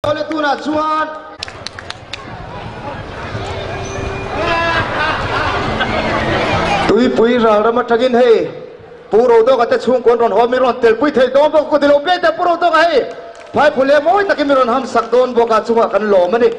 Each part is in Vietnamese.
le tu na chuan tui pui ral ra ma thagin he puro to ka te chung kon ron ho mi ron tel pui thei do bo ko dilo pe te puro to ka he phai phule moi takin mi ron ham sak don bo ka chunga kan lo mani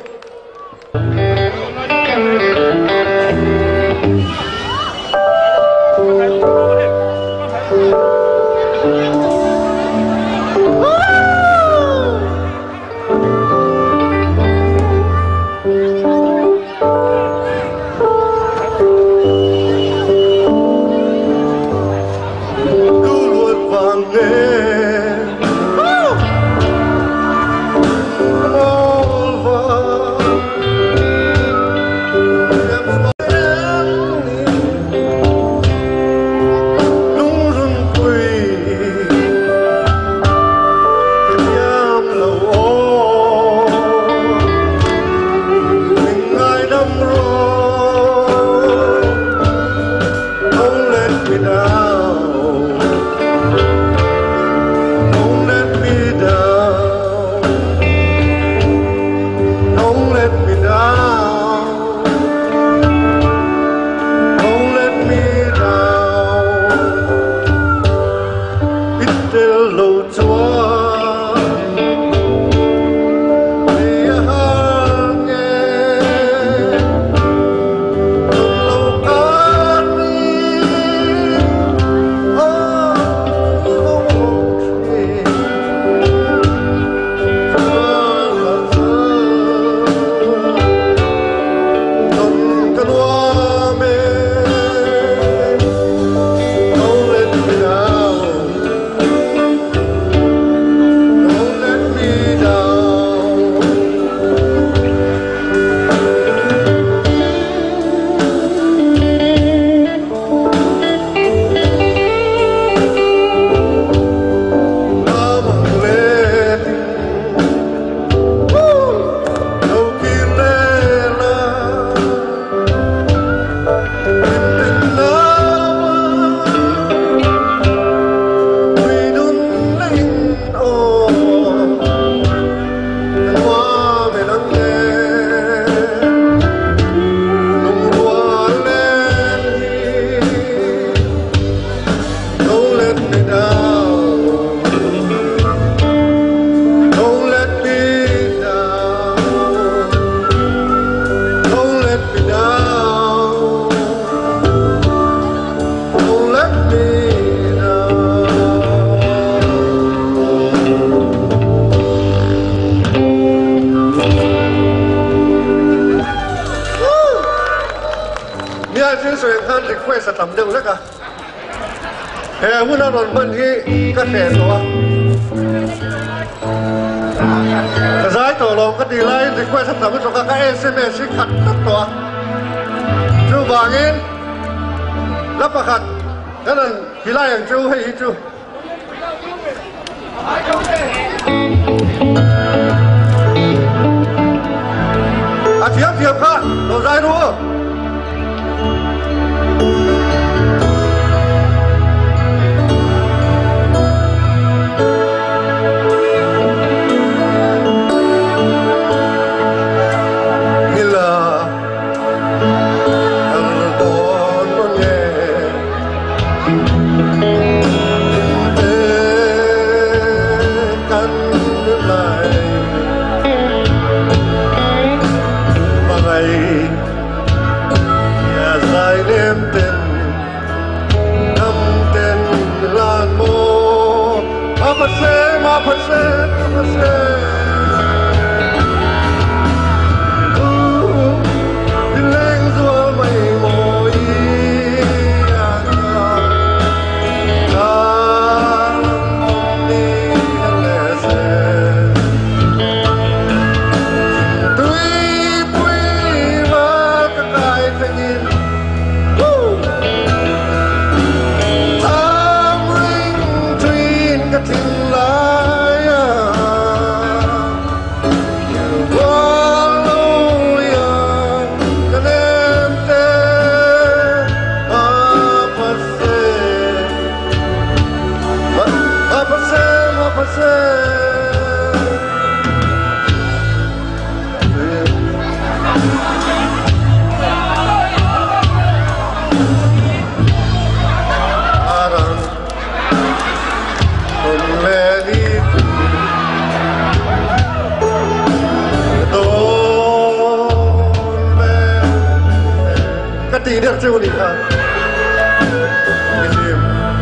được chưa đi hả cái gì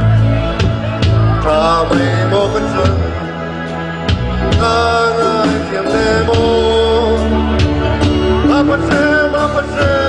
thà mày một cái chân ta ngài kiếm để mô apa sih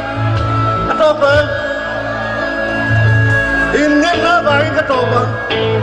in nghe nó vậy cái trò mà